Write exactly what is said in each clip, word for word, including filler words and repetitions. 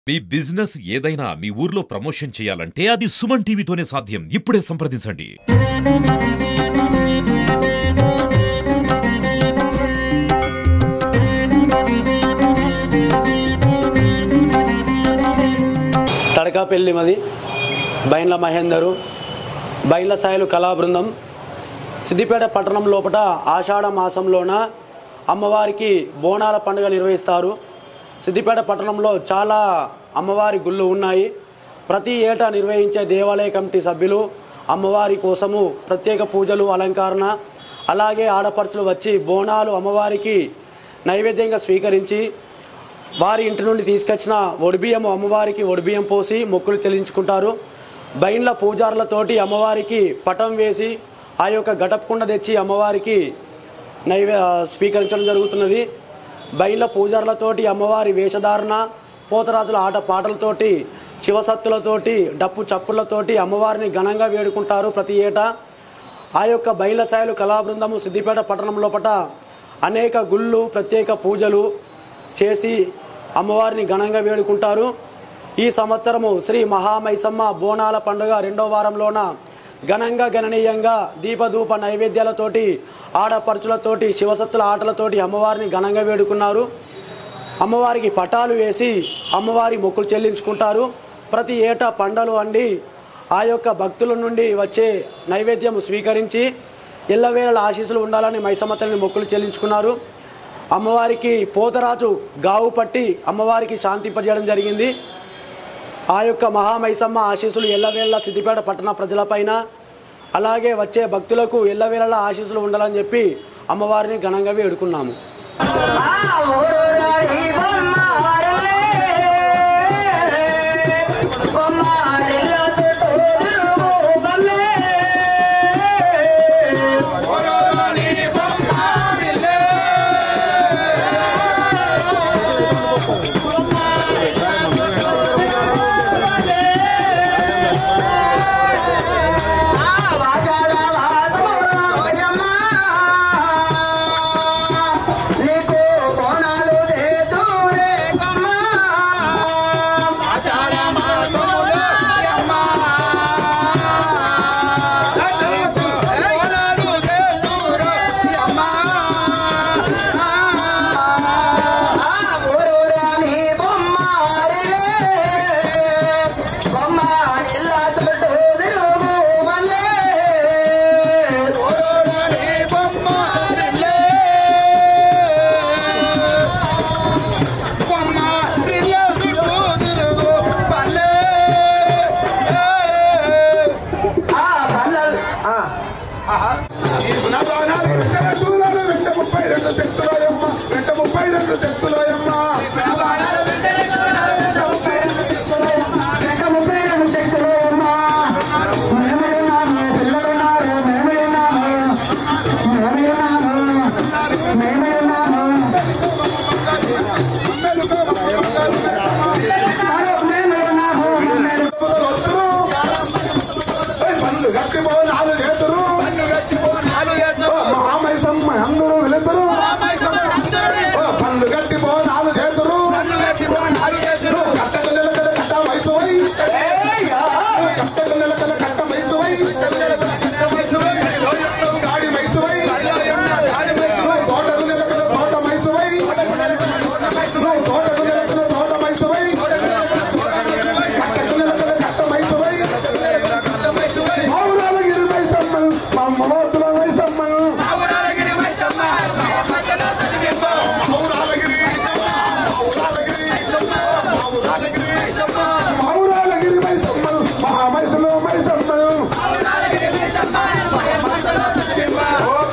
మీ business ఏదైనా మీ ఊర్లో promotion చేయాలంటే అది సుమన్ టీవీతోనే సాధ్యం. ఇప్పుడే సంప్రదించండి. తడకాపల్లి మది బైండ్ల మహేందరు బైండ్ల సాయిలు కళా బృందం సిద్దిపేట పట్టణం లోపల ఆషాఢ మాసంలోన అమ్మవారికి బోనాల పండుగ నిర్వహిస్తారు. సిద్దిపేట పట్టణంలో చాలా అమ్మవారి గుళ్ళు ఉన్నాయి. ప్రతి ఏటా నిర్వహించే దేవాలయ కమిటీ సభ్యులు అమ్మవారి కోసము ప్రత్యేక పూజలు అలంకరణ అలాగే ఆడపడుచులు వచ్చి బోనాలు అమ్మవారికి నైవేద్యంగా స్వీకరించి వారి ఇంటి నుండి తీసుకొచ్చిన ఒడిబియ్యం అమ్మవారికి ఒడిబియ్యం పోసి మొక్కులు చెల్లించుకుంటారు. బైండ్ల పూజారులతోటి అమ్మవారికి పటం వేసి ఆ యొక్క గడపకుండ తెచ్చి అమ్మవారికి నైవే స్వీకరించడం జరుగుతున్నది. బైండ్ల పూజారులతోటి అమ్మవారి వేషధారణ పోతరాజుల ఆట పాటలతోటి శివసత్తులతోటి డప్పు చప్పులతోటి అమ్మవారిని ఘనంగా వేడుకుంటారు ప్రతి ఏటా. ఆ యొక్క బైండ్ల సాయిలు కళాబృందము సిద్దిపేట పట్టణం లోపల అనేక గుళ్ళు ప్రత్యేక పూజలు చేసి అమ్మవారిని ఘనంగా వేడుకుంటారు. ఈ సంవత్సరము శ్రీ మహామైసమ్మ బోనాల పండుగ రెండో వారంలోన ఘనంగా గణనీయంగా దీపధూప నైవేద్యాలతోటి ఆడపడుచులతోటి శివసత్తుల ఆటలతోటి అమ్మవారిని ఘనంగా వేడుకున్నారు. అమ్మవారికి పటాలు వేసి అమ్మవారి మొక్కులు చెల్లించుకుంటారు. ప్రతి ఏటా పండలు వండి ఆ యొక్క భక్తుల నుండి వచ్చే నైవేద్యం స్వీకరించి ఎల్లవేళల ఆశీస్సులు ఉండాలని మైసమ్మ తల్లిని మొక్కులు చెల్లించుకున్నారు. అమ్మవారికి పోతరాజు గావు పట్టి అమ్మవారికి శాంతింపజేయడం జరిగింది. ఆ యొక్క మహామైసమ్మ ఆశీస్సులు ఎల్లవేళ సిద్దిపేట పట్టణ ప్రజలపైన అలాగే వచ్చే భక్తులకు ఎల్లవేళల ఆశీస్సులు ఉండాలని చెప్పి అమ్మవారిని ఘనంగా వేడుకున్నాము.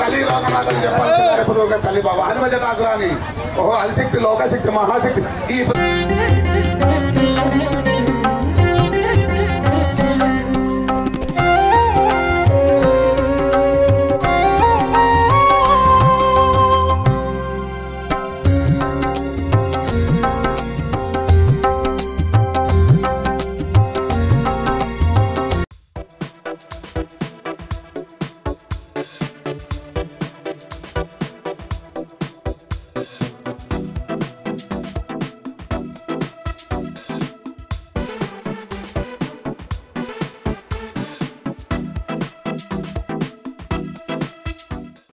తల్లి బాబా హనుమజటాకురాని ఓహో అదిశక్తి లోకశక్తి మహాశక్తి ఈ